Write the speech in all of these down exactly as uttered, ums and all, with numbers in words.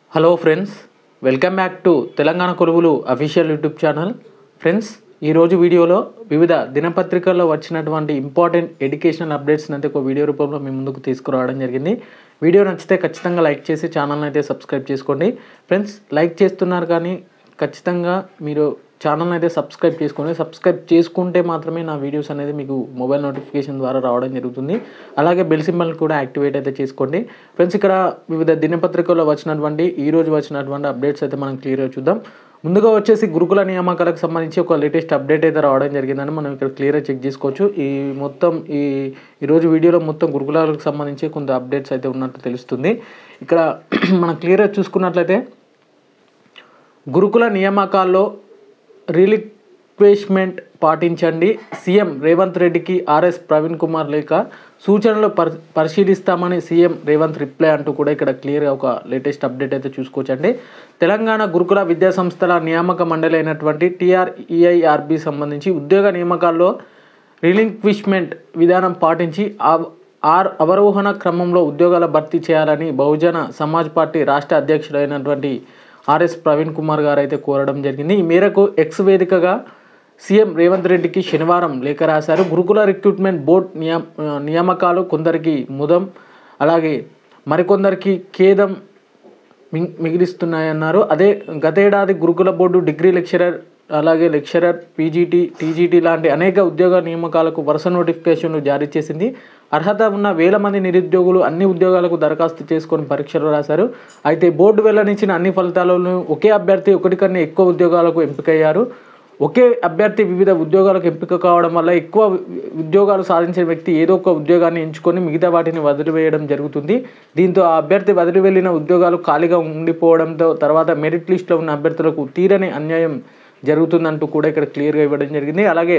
Hello friends, welcome back to Telangana కొలువులు official YouTube channel. Friends, ఈరోజు వీడియోలో వివిధ దినపత్రికల్లో వచ్చినటువంటి ఇంపార్టెంట్ ఎడ్యుకేషనల్ అప్డేట్స్ని అయితే ఒక వీడియో రూపంలో మీ ముందుకు తీసుకురావడం జరిగింది. వీడియో నచ్చితే ఖచ్చితంగా లైక్ చేసి ఛానల్ని అయితే సబ్స్క్రైబ్ చేసుకోండి. ఫ్రెండ్స్, లైక్ చేస్తున్నారు కానీ ఖచ్చితంగా మీరు ఛానల్ని అయితే సబ్స్క్రైబ్ చేసుకోండి. సబ్స్క్రైబ్ చేసుకుంటే మాత్రమే నా వీడియోస్ అనేది మీకు మొబైల్ నోటిఫికేషన్ ద్వారా రావడం జరుగుతుంది. అలాగే బెల్ సింబల్ కూడా యాక్టివేట్ అయితే చేసుకోండి. ఫ్రెండ్స్, ఇక్కడ వివిధ దినపత్రికల్లో వచ్చినటువంటి ఈరోజు వచ్చినటువంటి అప్డేట్స్ అయితే మనం క్లియర్గా చూద్దాం. ముందుగా వచ్చేసి గురుకుల నియామకాలకు సంబంధించి ఒక లేటెస్ట్ అప్డేట్ అయితే రావడం జరిగిందని మనం ఇక్కడ క్లియర్గా చెక్ చేసుకోవచ్చు. ఈ మొత్తం ఈ ఈరోజు వీడియోలో మొత్తం గురుకులాలకు సంబంధించి కొంత అప్డేట్స్ అయితే ఉన్నట్టు తెలుస్తుంది. ఇక్కడ మనం క్లియర్గా చూసుకున్నట్లయితే గురుకుల నియామకాల్లో రిలిక్వెష్మెంట్ పాటించండి, సీఎం రేవంత్ రెడ్డికి ఆర్ఎస్ ప్రవీణ్ కుమార్ లేఖ, సూచనలు పరి పరిశీలిస్తామని సీఎం రేవంత్ రిప్లై అంటూ కూడా ఇక్కడ క్లియర్గా ఒక లేటెస్ట్ అప్డేట్ అయితే చూసుకోవచ్చండి. తెలంగాణ గురుకుల విద్యా సంస్థల నియామక మండలి అయినటువంటి టీఆర్ఈఐఆర్బి సంబంధించి ఉద్యోగ నియామకాల్లో రిలింక్విష్మెంట్ విధానం పాటించి ఆర్ అవరోహణ క్రమంలో ఉద్యోగాల భర్తీ చేయాలని బహుజన సమాజ్ పార్టీ రాష్ట్ర అధ్యక్షుడైనటువంటి ఆర్ఎస్ ప్రవీణ్ కుమార్ గారు అయితే కోరడం జరిగింది. ఈ మేరకు ఎక్స్ వేదికగా సీఎం రేవంత్ రెడ్డికి శనివారం లేఖ రాశారు. గురుకుల రిక్రూట్మెంట్ బోర్డు నియా నియామకాలు కొందరికి ముదం, అలాగే మరికొందరికి ఖేదం మిగిలిస్తున్నాయన్నారు. అదే గతేడాది గురుకుల బోర్డు డిగ్రీ లెక్చరర్, అలాగే లెక్చరర్, పీజీటీ, టీజీటీ లాంటి అనేక ఉద్యోగ నియామకాలకు వరుస నోటిఫికేషన్లు జారీ చేసింది. అర్హత ఉన్న వేల మంది నిరుద్యోగులు అన్ని ఉద్యోగాలకు దరఖాస్తు చేసుకొని పరీక్షలు రాశారు. అయితే బోర్డు వెల్లడించిన అన్ని ఫలితాలను ఒకే అభ్యర్థి ఒకటి కన్నా ఎక్కువ ఉద్యోగాలకు ఎంపికయ్యారు. ఒకే అభ్యర్థి వివిధ ఉద్యోగాలకు ఎంపిక కావడం వల్ల ఎక్కువ ఉద్యోగాలు సాధించిన వ్యక్తి ఏదో ఒక ఉద్యోగాన్ని ఎంచుకొని మిగతా వాటిని వదిలివేయడం జరుగుతుంది. దీంతో ఆ అభ్యర్థి వదిలి వెళ్ళిన ఉద్యోగాలు ఖాళీగా ఉండిపోవడంతో తర్వాత మెరిట్ లిస్టులో ఉన్న అభ్యర్థులకు తీరని అన్యాయం జరుగుతుందంటూ కూడా ఇక్కడ క్లియర్గా ఇవ్వడం జరిగింది. అలాగే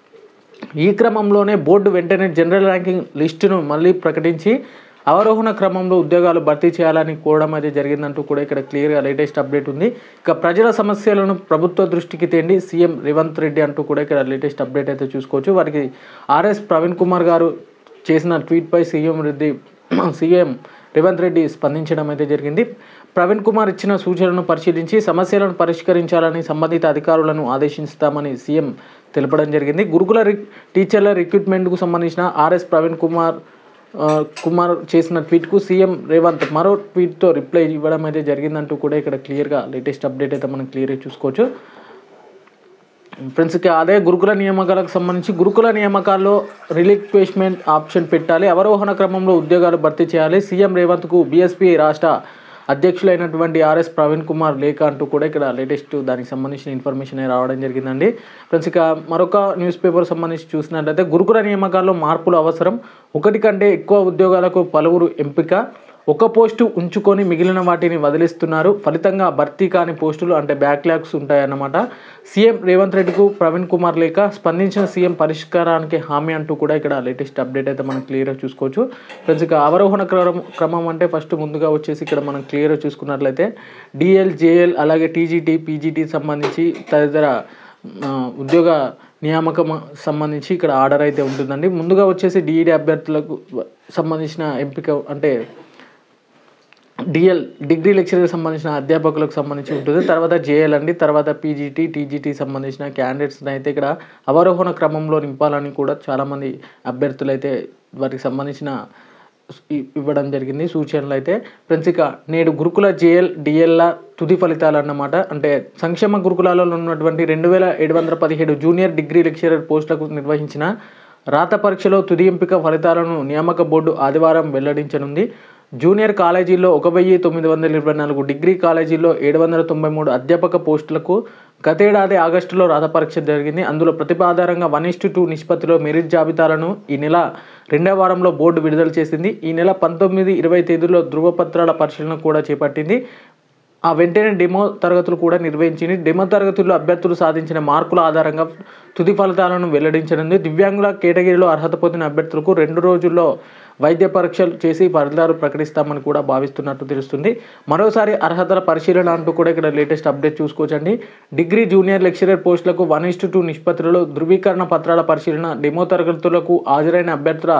ఈ క్రమంలోనే బోర్డు వెంటనే జనరల్ ర్యాంకింగ్ లిస్టును మళ్ళీ ప్రకటించి అవరోహణ క్రమంలో ఉద్యోగాలు భర్తీ చేయాలని కోరడం అయితే జరిగిందంటూ కూడా ఇక్కడ క్లియర్గా లేటెస్ట్ అప్డేట్ ఉంది. ఇక ప్రజల సమస్యలను ప్రభుత్వ దృష్టికి తేండి సీఎం రేవంత్ రెడ్డి అంటూ కూడా ఇక్కడ లేటెస్ట్ అప్డేట్ అయితే చూసుకోవచ్చు. వారికి ఆర్ఎస్ ప్రవీణ్ కుమార్ గారు చేసిన ట్వీట్పై సీఎం రెడ్డి సీఎం రేవంత్ రెడ్డి స్పందించడం అయితే జరిగింది. ప్రవీణ్ కుమార్ ఇచ్చిన సూచనలను పరిశీలించి సమస్యలను పరిష్కరించాలని సంబంధిత అధికారులను ఆదేశిస్తామని సీఎం తెలపడం జరిగింది. గురుకుల రి టీచర్ల రిక్రూట్మెంట్కు సంబంధించిన ఆర్ఎస్ ప్రవీణ్ కుమార్ కుమార్ చేసిన ట్వీట్కు సీఎం రేవంత్ మరో ట్వీట్తో రిప్లై ఇవ్వడం అయితే జరిగిందంటూ కూడా ఇక్కడ క్లియర్గా లేటెస్ట్ అప్డేట్ అయితే మనం క్లియర్గా చూసుకోవచ్చు. ఫ్రెండ్స్కి అదే గురుకుల నియామకాలకు సంబంధించి గురుకుల నియామకాల్లో రిలిక్వెష్మెంట్ ఆప్షన్ పెట్టాలి, అవరోహణ క్రమంలో ఉద్యోగాలు భర్తీ చేయాలి, సీఎం రేవంత్కు బీఎస్పీ రాష్ట్ర అధ్యక్షులైనటువంటి ఆర్ఎస్ ప్రవీణ్ కుమార్ లేఖ అంటూ కూడా ఇక్కడ లేటెస్ట్ దానికి సంబంధించిన ఇన్ఫర్మేషన్ రావడం జరిగిందండి. ఫ్రెండ్స్, ఇక మరొక న్యూస్ పేపర్ సంబంధించి చూసినట్లయితే గురుకుల నియామకాల్లో మార్పులు అవసరం, ఒకటి కంటే ఎక్కువ ఉద్యోగాలకు పలువురు ఎంపిక, ఒక పోస్టు ఉంచుకొని మిగిలిన వాటిని వదిలిస్తున్నారు, ఫలితంగా భర్తీ కాని పోస్టులు అంటే బ్యాక్లాగ్స్ ఉంటాయన్నమాట. సీఎం రేవంత్ రెడ్డికు ప్రవీణ్ కుమార్ లేఖ, స్పందించిన సీఎం పరిష్కారానికి హామీ అంటూ కూడా ఇక్కడ లేటెస్ట్ అప్డేట్ అయితే మనం క్లియర్గా చూసుకోవచ్చు. ఫ్రెండ్స్, ఇక అవరోహణ క్రమం క్రమం అంటే ఫస్ట్ ముందుగా వచ్చేసి ఇక్కడ మనం క్లియర్గా చూసుకున్నట్లయితే డిఎల్, జేఎల్, అలాగే టీజీటీ, పీజీటీ సంబంధించి తదితర ఉద్యోగ నియామకం సంబంధించి ఇక్కడ ఆర్డర్ అయితే ఉంటుందండి. ముందుగా వచ్చేసి డిఈడి అభ్యర్థులకు సంబంధించిన ఎంపిక అంటే డిఎల్ డిగ్రీ లెక్చరర్కి సంబంధించిన అధ్యాపకులకు సంబంధించి ఉంటుంది. తర్వాత జేఎల్ అండి, తర్వాత పీజీటీ, టీజీటీ సంబంధించిన క్యాండిడేట్స్ని అయితే ఇక్కడ అవరోహణ క్రమంలో నింపాలని కూడా చాలామంది అభ్యర్థులు అయితే వాటికి సంబంధించిన ఇవ్వడం జరిగింది సూచనలు అయితే. ఫ్రెండ్స్, ఇక నేడు గురుకుల జేఎల్, డిఎల్ల తుది ఫలితాలు అన్నమాట. అంటే సంక్షేమ గురుకులాలలో ఉన్నటువంటి రెండు వేల ఏడు వందల పదిహేడు జూనియర్ డిగ్రీ లెక్చరర్ పోస్టులకు నిర్వహించిన రాత పరీక్షలో తుది ఎంపిక ఫలితాలను నియామక బోర్డు ఆదివారం వెల్లడించనుంది. జూనియర్ కాలేజీల్లో ఒక వెయ్యి తొమ్మిది వందల ఇరవై నాలుగు, డిగ్రీ కాలేజీల్లో ఏడు వందల తొంభై మూడు అధ్యాపక పోస్టులకు గతేడాది ఆగస్టులో రాత పరీక్ష జరిగింది. అందులో ప్రతిభ ఆధారంగా వన్ ఇస్టు టూ నిష్పత్తిలో మెరిట్ జాబితాలను ఈ నెల రెండవ వారంలో బోర్డు విడుదల చేసింది. ఈ నెల పంతొమ్మిది, ఇరవై తేదీలో ధృవపత్రాల పరిశీలన కూడా చేపట్టింది. ఆ వెంటనే డెమో తరగతులు కూడా నిర్వహించింది. డెమో తరగతుల్లో అభ్యర్థులు సాధించిన మార్కుల ఆధారంగా తుది ఫలితాలను వెల్లడించనుంది. దివ్యాంగుల కేటగిరీలో అర్హత పొందిన అభ్యర్థులకు రెండు రోజుల్లో వైద్య పరీక్షలు చేసి ఫలితాలు ప్రకటిస్తామని కూడా భావిస్తున్నట్టు తెలుస్తుంది. మరోసారి అర్హతల పరిశీలన అంటూ కూడా ఇక్కడ లేటెస్ట్ అప్డేట్ చూసుకోవచ్చండి. డిగ్రీ జూనియర్ లెక్చరర్ పోస్టులకు వన్ ఇస్టు టూ నిష్పత్తిలో ధృవీకరణ పత్రాల పరిశీలన, డెమో తరగతులకు హాజరైన అభ్యర్థుల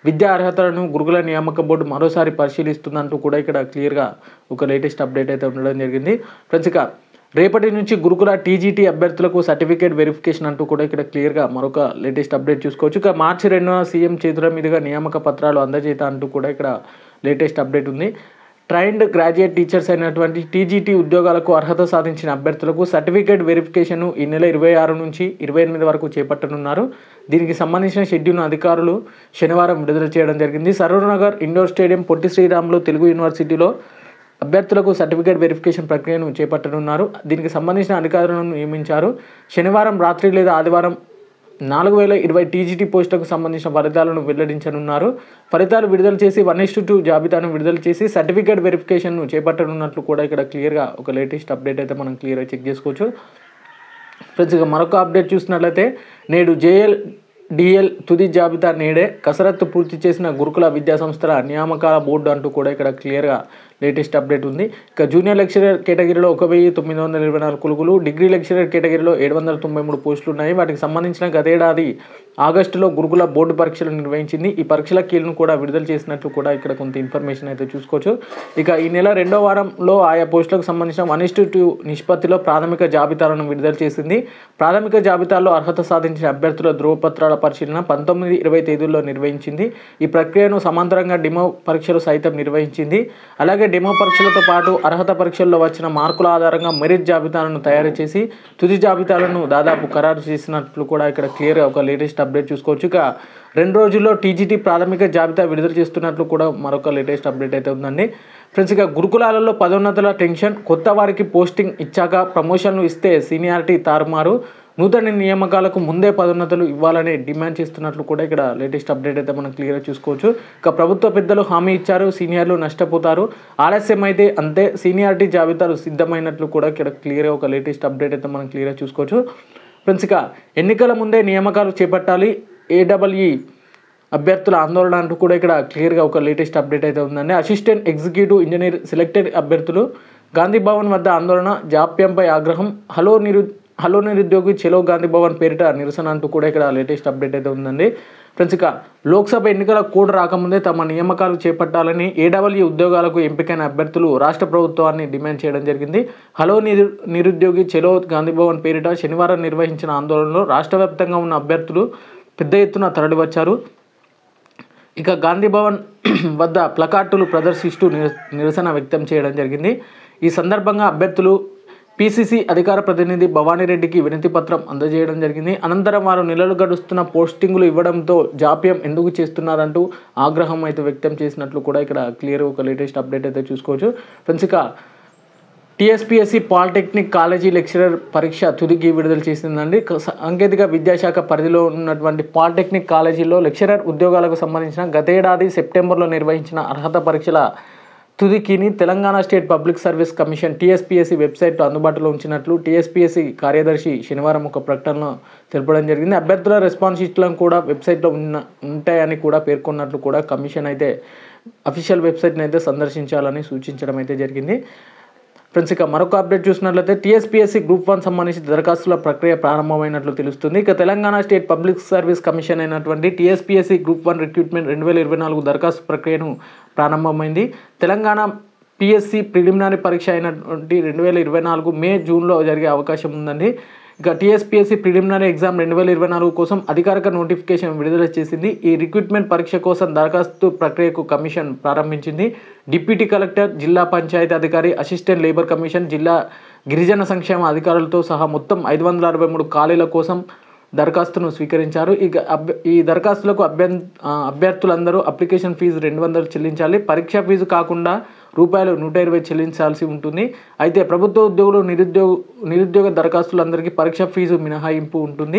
విద్యా అర్హతలను గురుకుల నియామక బోర్డు మరోసారి పరిశీలిస్తుందంటూ కూడా ఇక్కడ క్లియర్గా ఒక లేటెస్ట్ అప్డేట్ అయితే ఉండడం జరిగింది. ఫ్రెండ్స్, ఇక రేపటి నుంచి గురుకుల టీజీటీ అభ్యర్థులకు సర్టిఫికేట్ వెరిఫికేషన్ అంటూ కూడా ఇక్కడ క్లియర్గా మరొక లేటెస్ట్ అప్డేట్ చూసుకోవచ్చు. ఇక మార్చి రెండున సీఎం చేతుల మీదుగా నియామక పత్రాలు అందజేత అంటూ కూడా ఇక్కడ లేటెస్ట్ అప్డేట్ ఉంది. ట్రైన్డ్ గ్రాడ్యుయేట్ టీచర్స్ అయినటువంటి టీజీటీ ఉద్యోగాలకు అర్హత సాధించిన అభ్యర్థులకు సర్టిఫికేట్ వెరిఫికేషన్ ఈ నెల ఇరవై ఆరు నుంచి ఇరవై ఎనిమిది వరకు చేపట్టనున్నారు. దీనికి సంబంధించిన షెడ్యూల్ను అధికారులు శనివారం విడుదల చేయడం జరిగింది. సరూర్నగర్ ఇండోర్ స్టేడియం పొట్టి శ్రీరాములు తెలుగు యూనివర్సిటీలో అభ్యర్థులకు సర్టిఫికేట్ వెరిఫికేషన్ ప్రక్రియను చేపట్టనున్నారు. దీనికి సంబంధించిన అధికారులను నియమించారు. శనివారం రాత్రి లేదా ఆదివారం నాలుగు వేల ఇరవై టీజీటీ పోస్టులకు సంబంధించిన ఫలితాలను వెల్లడించనున్నారు. ఫలితాలు విడుదల చేసి వన్ ఇస్టు టూ జాబితాను విడుదల చేసి సర్టిఫికేట్ వెరిఫికేషన్ను చేపట్టనున్నట్లు కూడా ఇక్కడ క్లియర్గా ఒక లేటెస్ట్ అప్డేట్ అయితే మనం క్లియర్గా చెక్ చేసుకోవచ్చు. ఫ్రెండ్స్, ఇక మరొక అప్డేట్ చూసినట్లయితే నేడు జేఎల్ డిఎల్ తుది జాబితా నేడే కసరత్తు పూర్తి చేసిన గురుకుల విద్యా సంస్థల నియామకాల బోర్డు అంటూ కూడా ఇక్కడ క్లియర్గా లేటెస్ట్ అప్డేట్ ఉంది. ఇక జూనియర్ లెక్చరర్ కేటగిరీలో ఒక వెయ్యి తొమ్మిది వందల ఇరవై నాలుగు కొలుగులు, డిగ్రీ లెక్చరర్ కేటగిరీలో ఏడు వందల తొంభై మూడు పోస్టులు ఉన్నాయి. వాటికి సంబంధించిన గతేడాది ఆగస్టులో గురుకుల బోర్డు పరీక్షలు నిర్వహించింది. ఈ పరీక్షల కీలను కూడా విడుదల చేసినట్లు కూడా ఇక్కడ కొంత ఇన్ఫర్మేషన్ అయితే చూసుకోవచ్చు. ఇక ఈ నెల రెండో వారంలో ఆయా పోస్టులకు సంబంధించిన వన్ ఇస్టు టూ నిష్పత్తిలో ప్రాథమిక జాబితాలను విడుదల చేసింది. ప్రాథమిక జాబితాలో అర్హత సాధించిన అభ్యర్థుల ధృవపత్రాల పరిశీలన పంతొమ్మిది ఇరవై తేదీల్లో నిర్వహించింది. ఈ ప్రక్రియను సమాంతరంగా డెమో పరీక్షలు సైతం నిర్వహించింది. అలాగే డెమో పరీక్షలతో పాటు అర్హత పరీక్షల్లో వచ్చిన మార్కుల ఆధారంగా మెరిట్ జాబితాలను తయారు చేసి తుది జాబితాలను దాదాపు ఖరారు చేసినట్లు కూడా ఇక్కడ క్లియర్గా ఒక లేటెస్ట్ అప్డేట్ చూసుకోవచ్చు. ఇక రెండు రోజుల్లో టీజీటీ ప్రాథమిక జాబితా విడుదల చేస్తున్నట్లు కూడా మరొక లేటెస్ట్ అప్డేట్ అయితే ఉందండి. ఫ్రెండ్స్, ఇక గురుకులాలలో పదోన్నతుల టెన్షన్, కొత్త వారికి పోస్టింగ్ ఇచ్చాక ప్రమోషన్లు ఇస్తే సీనియారిటీ తారుమారు, నూతన నియామకాలకు ముందే పదోన్నతులు ఇవ్వాలని డిమాండ్ చేస్తున్నట్లు కూడా ఇక్కడ లేటెస్ట్ అప్డేట్ అయితే మనం క్లియర్గా చూసుకోవచ్చు. ఇక ప్రభుత్వ పెద్దలు హామీ ఇచ్చారు, సీనియర్లు నష్టపోతారు, ఆలస్యం అయితే అంతే, సీనియారిటీ జాబితాలు సిద్ధమైనట్లు కూడా ఇక్కడ క్లియర్గా ఒక లేటెస్ట్ అప్డేట్ అయితే మనం క్లియర్గా చూసుకోవచ్చు. ఫ్రెండ్స్, ఇక ఎన్నికల ముందే నియామకాలు చేపట్టాలి, ఏడబ్ల్యూఈ అభ్యర్థుల ఆందోళన అంటూ కూడా ఇక్కడ క్లియర్గా ఒక లేటెస్ట్ అప్డేట్ అయితే ఉందండి. అసిస్టెంట్ ఎగ్జిక్యూటివ్ ఇంజనీర్ సెలెక్టెడ్ అభ్యర్థులు గాంధీ భవన్ వద్ద ఆందోళన, జాప్యంపై ఆగ్రహం, హలో నిరు హలో నిరుద్యోగి చెలో గాంధీ భవన్ పేరిట నిరసన అంటూ కూడా ఇక్కడ లేటెస్ట్ అప్డేట్ అయితే ఉందండి. ఫ్రెండ్స్, ఇక లోక్సభ ఎన్నికల కోడ్ రాకముందే తమ నియామకాలు చేపట్టాలని ఏడబ్ల్యూ ఉద్యోగాలకు ఎంపికైన అభ్యర్థులు రాష్ట్ర ప్రభుత్వాన్ని డిమాండ్ చేయడం జరిగింది. హలో నిరు నిరుద్యోగి చెలో గాంధీ భవన్ పేరిట శనివారం నిర్వహించిన ఆందోళనలో రాష్ట్ర వ్యాప్తంగా ఉన్న అభ్యర్థులు పెద్ద ఎత్తున తరలివచ్చారు. ఇక గాంధీ భవన్ వద్ద ప్లకార్డులు ప్రదర్శిస్తూ నిరసన వ్యక్తం చేయడం జరిగింది. ఈ సందర్భంగా అభ్యర్థులు పీసీసీ అధికార ప్రతినిధి భవానీరెడ్డికి వినతి పత్రం అందజేయడం జరిగింది. అనంతరం వారు నెలలు గడుస్తున్న పోస్టింగులు ఇవ్వడంతో జాప్యం ఎందుకు చేస్తున్నారంటూ ఆగ్రహం అయితే వ్యక్తం చేసినట్లు కూడా ఇక్కడ క్లియర్ ఒక లేటెస్ట్ అప్డేట్ అయితే చూసుకోవచ్చు. ఫ్రెండ్స్, ఇక టీఎస్పీఎస్సీ పాలిటెక్నిక్ కాలేజీ లెక్చరర్ పరీక్ష తుదికి విడుదల చేసిందండి. సాంకేతిక విద్యాశాఖ పరిధిలో ఉన్నటువంటి పాలిటెక్నిక్ కాలేజీలో లెక్చరర్ ఉద్యోగాలకు సంబంధించిన గతేడాది సెప్టెంబర్లో నిర్వహించిన అర్హత పరీక్షల తుదికిని Telangana state public service commission TSPSC వెబ్సైట్లో అందుబాటులో ఉంచినట్లు టీఎస్పీఎస్సీ కార్యదర్శి శనివారం ఒక ప్రకటనలో తెలపడం జరిగింది. అభ్యర్థుల రెస్పాన్స్ షీట్లను కూడా వెబ్సైట్లో ఉన్న ఉంటాయని కూడా పేర్కొన్నట్లు కూడా కమిషన్ అయితే అఫీషియల్ వెబ్సైట్ని అయితే సందర్శించాలని సూచించడం అయితే జరిగింది. ఫ్రెండ్స్, ఇక మరొక అప్డేట్ చూసినట్లయితే టీఎస్పీఎస్సీ గ్రూప్ వన్ సంబంధించి దరఖాస్తుల ప్రక్రియ ప్రారంభమైనట్లు తెలుస్తుంది. ఇక Telangana state public service commission అయినటువంటి టీఎస్పీఎస్సీ గ్రూప్ వన్ రిక్రూట్మెంట్ రెండు వేల ఇరవై నాలుగు దరఖాస్తు ప్రక్రియను ప్రారంభమైంది. తెలంగాణ పిఎస్సి ప్రిలిమినరీ పరీక్ష అయినటువంటి రెండు వేల ఇరవై నాలుగు మే జూన్లో జరిగే అవకాశం ఉందండి. ఇక టీఎస్పీఎస్సీ ప్రిలిమినరీ ఎగ్జామ్ రెండు వేల ఇరవై నాలుగు కోసం అధికారిక నోటిఫికేషన్ విడుదల చేసింది. ఈ రిక్రూట్మెంట్ పరీక్ష కోసం దరఖాస్తు ప్రక్రియకు కమిషన్ ప్రారంభించింది. డిప్యూటీ కలెక్టర్, జిల్లా పంచాయతీ అధికారి, అసిస్టెంట్ లేబర్ కమిషన్, జిల్లా గిరిజన సంక్షేమ అధికారులతో సహా మొత్తం ఐదు వందల అరవై మూడు ఖాళీల కోసం దరఖాస్తును స్వీకరించారు. ఇక అభ్య ఈ దరఖాస్తులకు అభ్య అభ్యర్థులందరూ అప్లికేషన్ ఫీజు రెండు వందలు చెల్లించాలి. పరీక్ష ఫీజు కాకుండా రూపాయలు నూట ఇరవై చెల్లించాల్సి ఉంటుంది. అయితే ప్రభుత్వ ఉద్యోగులు, నిరుద్యోగ నిరుద్యోగ దరఖాస్తులందరికీ పరీక్ష ఫీజు మినహాయింపు ఉంటుంది.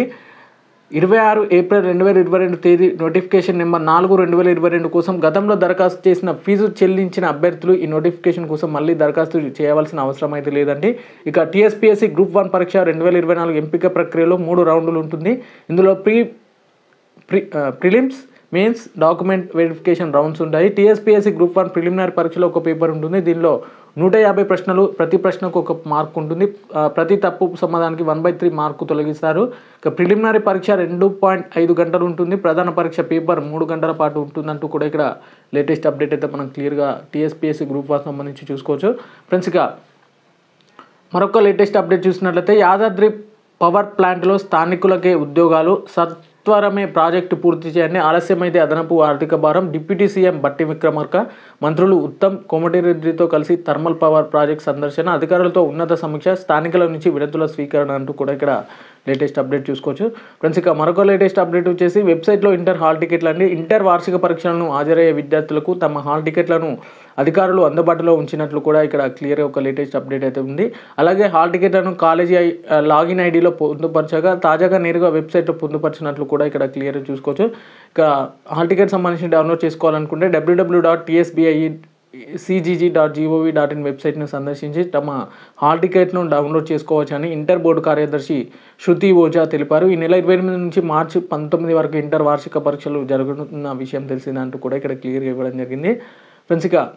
ఇరవై ఆరు ఏప్రిల్ రెండు వేల ఇరవై రెండు తేదీ నోటిఫికేషన్ నెంబర్ నాలుగు రెండు వేల ఇరవై రెండు కోసం గతంలో దరఖాస్తు చేసిన ఫీజు చెల్లించిన అభ్యర్థులు ఈ నోటిఫికేషన్ కోసం మళ్ళీ దరఖాస్తు చేయవలసిన అవసరం అయితే లేదండి. ఇక టీఎస్పీఎస్సీ గ్రూప్ వన్ పరీక్ష రెండు వేల ఇరవై నాలుగు ఎంపిక ప్రక్రియలో మూడు రౌండ్లు ఉంటుంది. ఇందులో pre pre prelims, mains, document verification rounds ఉంటాయి. టీఎస్పీఎస్సీ గ్రూప్ వన్ ప్రిలిమినరీ పరీక్షలో ఒక పేపర్ ఉంటుంది. దీనిలో నూట యాభై ప్రశ్నలు, ప్రతి ప్రశ్నకు ఒక మార్క్ ఉంటుంది. ప్రతి తప్పు సమాధానానికి వన్ బై త్రీ మార్కు తొలగిస్తారు. ఇక ప్రిలిమినరీ పరీక్ష రెండు పాయింట్ ఐదు గంటలు ఉంటుంది. ప్రధాన పరీక్ష పేపర్ మూడు గంటల పాటు ఉంటుందంటూ కూడా ఇక్కడ లేటెస్ట్ అప్డేట్ అయితే మనం క్లియర్గా టీఎస్పీఎస్సీ గ్రూప్ వన్ సంబంధించి చూసుకోవచ్చు. ఫ్రెండ్స్, ఇక మరొక లేటెస్ట్ అప్డేట్ చూసినట్లయితే యాదాద్రి పవర్ ప్లాంట్లో స్థానికులకే ఉద్యోగాలు, సత్వరమే ప్రాజెక్టు పూర్తి చేయండి, ఆలస్యమైతే అదనపు ఆర్థిక భారం. డిప్యూటీ సీఎం బట్టి విక్రమార్క, మంత్రులు ఉత్తమ్ కోమటిరెడ్డితో కలిసి థర్మల్ పవర్ ప్రాజెక్ట్ సందర్శన, అధికారులతో ఉన్నత సమీక్ష, స్థానికుల నుంచి విడతుల స్వీకరణ అంటూ కూడా ఇక్కడ లేటెస్ట్ అప్డేట్ చూసుకోవచ్చు. ఫ్రెండ్స్, ఇక మరొక లేటెస్ట్ అప్డేట్ వచ్చేసి వెబ్సైట్లో ఇంటర్ హాల్ టికెట్లు అండి. ఇంటర్ వార్షిక పరీక్షలను హాజరయ్యే విద్యార్థులకు తమ హాల్ టికెట్లను అధికారులు అందుబాటులో ఉంచినట్లు కూడా ఇక్కడ క్లియర్గా ఒక లేటెస్ట్ అప్డేట్ అయితే ఉంది. అలాగే హాల్ టికెట్లను కాలేజీ లాగిన్ ఐడిలో పొందుపరచగా తాజాగా నేరుగా వెబ్సైట్లో పొందుపరిచినట్లు కూడా ఇక్కడ క్లియర్గా చూసుకోవచ్చు. ఇక హాల్ టికెట్ సంబంధించి డౌన్లోడ్ చేసుకోవాలనుకుంటే W W dot TSBI CGG dot gov dot in వెబ్సైట్ను సందర్శించి తమ హాల్ టికెట్ను డౌన్లోడ్ చేసుకోవచ్చని ఇంటర్ బోర్డు కార్యదర్శి శృతి ఓజా తెలిపారు. ఈ నెల ఇరవై ఎనిమిది నుంచి మార్చి పంతొమ్మిది వరకు ఇంటర్ వార్షిక పరీక్షలు జరుగుతున్న విషయం తెలిసిందంటూ కూడా ఇక్కడ క్లియర్గా ఇవ్వడం జరిగింది. ఫ్రెండ్స్, ఇక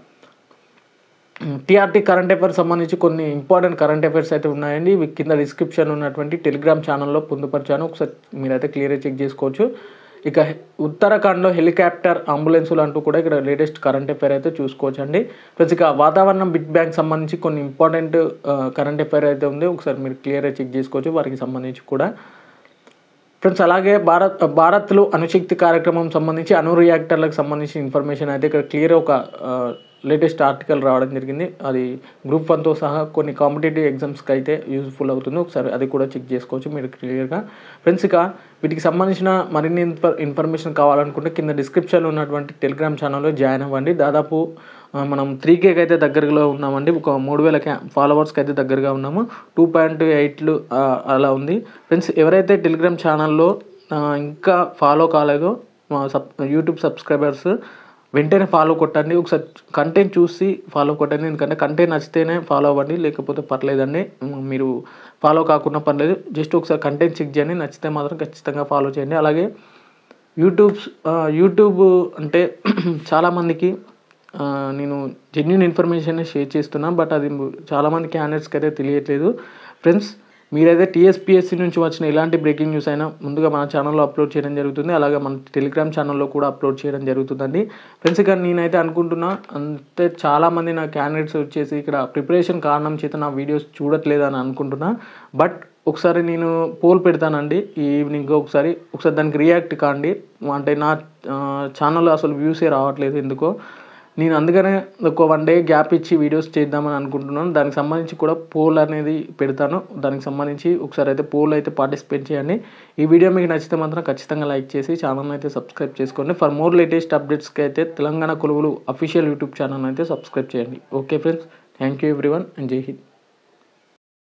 టీఆర్టీ కరెంట్ అఫైర్స్ సంబంధించి కొన్ని ఇంపార్టెంట్ కరెంట్ అఫైర్స్ అయితే ఉన్నాయండి. ఇవి కింద డిస్క్రిప్షన్ ఉన్నటువంటి టెలిగ్రామ్ ఛానల్లో పొందుపరిచాను, ఒకసారి మీరైతే క్లియర్గా చెక్ చేసుకోవచ్చు. ఇక ఉత్తరాఖండ్లో హెలికాప్టర్ అంబులెన్సులు అంటూ కూడా ఇక్కడ లేటెస్ట్ కరెంట్ అఫైర్ అయితే చూసుకోవచ్చు అండి. ఫ్రెండ్స్, ఇక వాతావరణం బిగ్ బ్యాంక్ సంబంధించి కొన్ని ఇంపార్టెంట్ కరెంట్ అఫైర్ అయితే ఉంది, ఒకసారి మీరు క్లియర్గా చెక్ చేసుకోవచ్చు వారికి సంబంధించి కూడా. ఫ్రెండ్స్, అలాగే భారత్ భారత్లో అణుశక్తి కార్యక్రమం సంబంధించి అణు రియాక్టర్లకు సంబంధించిన ఇన్ఫర్మేషన్ అయితే ఇక్కడ క్లియర్ ఒక లేటెస్ట్ ఆర్టికల్ రావడం జరిగింది. అది గ్రూప్ వన్తో సహా కొన్ని కాంపిటేటివ్ ఎగ్జామ్స్కి అయితే యూజ్ఫుల్ అవుతుంది, ఒకసారి అది కూడా చెక్ చేసుకోవచ్చు మీరు క్లియర్గా. ఫ్రెండ్స్, ఇక వీటికి సంబంధించిన మరిన్ని ఇన్ఫర్మేషన్ కావాలనుకుంటే కింద డిస్క్రిప్షన్లో ఉన్నటువంటి టెలిగ్రామ్ ఛానల్లో జాయిన్ అవ్వండి. దాదాపు మనం త్రీ కేకి అయితే దగ్గరలో ఉన్నామండి, ఒక మూడు వేల క్యా ఫాలోవర్స్కి అయితే దగ్గరగా ఉన్నాము, టూ పాయింట్ ఎయిట్లు అలా ఉంది. ఫ్రెండ్స్, ఎవరైతే టెలిగ్రామ్ ఛానల్లో ఇంకా ఫాలో కాలేదో సబ్ యూట్యూబ్ సబ్స్క్రైబర్స్ వెంటనే ఫాలో కొట్టండి, ఒకసారి కంటెంట్ చూసి ఫాలో కొట్టండి. ఎందుకంటే కంటెంట్ నచ్చితేనే ఫాలో అవ్వండి, లేకపోతే పర్లేదండి, మీరు ఫాలో కాకుండా పర్లేదు, జస్ట్ ఒకసారి కంటెంట్ చెక్ చేయండి, నచ్చితే మాత్రం ఖచ్చితంగా ఫాలో చేయండి. అలాగే యూట్యూబ్స్ యూట్యూబ్ అంటే చాలామందికి నేను జెన్యూన్ ఇన్ఫర్మేషన్ షేర్ చేస్తున్నాను, బట్ అది చాలామంది క్యాండిడేట్స్కి అయితే తెలియట్లేదు. ఫ్రెండ్స్, మీరైతే టీఎస్పీఎస్సీ నుంచి వచ్చిన ఎలాంటి బ్రేకింగ్ న్యూస్ అయినా ముందుగా మన ఛానల్లో అప్లోడ్ చేయడం జరుగుతుంది, అలాగే మన టెలిగ్రామ్ ఛానల్లో కూడా అప్లోడ్ చేయడం జరుగుతుందండి. ఫ్రెండ్స్, ఇక నేనైతే అనుకుంటున్నా అంతే చాలామంది నా క్యాండిడేట్స్ వచ్చేసి ఇక్కడ ప్రిపరేషన్ కారణం చేత నా వీడియోస్ చూడట్లేదని అనుకుంటున్నా, బట్ ఒకసారి నేను పోల్ పెడతానండి ఈ ఈవినింగ్, ఒకసారి ఒకసారి దానికి రియాక్ట్ కాండి. అంటే నా ఛానల్లో అసలు వ్యూసే రావట్లేదు ఎందుకో, నేను అందుకనే ఒక వన్ డే గ్యాప్ ఇచ్చి వీడియోస్ చేద్దామని అనుకుంటున్నాను. దానికి సంబంధించి కూడా పోల్ అనేది పెడతాను, దానికి సంబంధించి ఒకసారి అయితే పోల్ అయితే పార్టిసిపేట్ చేయండి. ఈ వీడియో మీకు నచ్చితే మాత్రం ఖచ్చితంగా లైక్ చేసి ఛానల్ అయితే సబ్స్క్రైబ్ చేసుకోండి. ఫర్ మోర్ లేటెస్ట్ అప్డేట్స్కి అయితే తెలంగాణ కొలువులు అఫీషియల్ యూట్యూబ్ ఛానల్ అయితే సబ్స్క్రైబ్ చేయండి. Okay friends, thank you everyone and జై హింద్.